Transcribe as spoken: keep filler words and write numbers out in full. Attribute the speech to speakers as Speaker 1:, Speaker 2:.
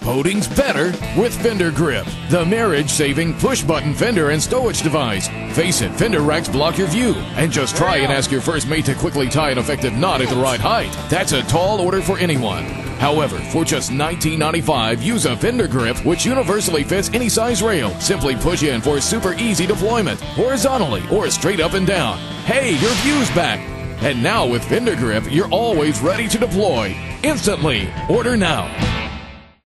Speaker 1: Boating's better with Fendergrip, the marriage-saving push-button fender and stowage device. Face it, fender racks block your view. And just try and ask your first mate to quickly tie an effective knot at the right height. That's a tall order for anyone. However, for just nineteen ninety-five dollars, use a Fendergrip, which universally fits any size rail. Simply push in for super easy deployment, horizontally or straight up and down. Hey, your view's back! And now with Fendergrip, you're always ready to deploy instantly. Order now.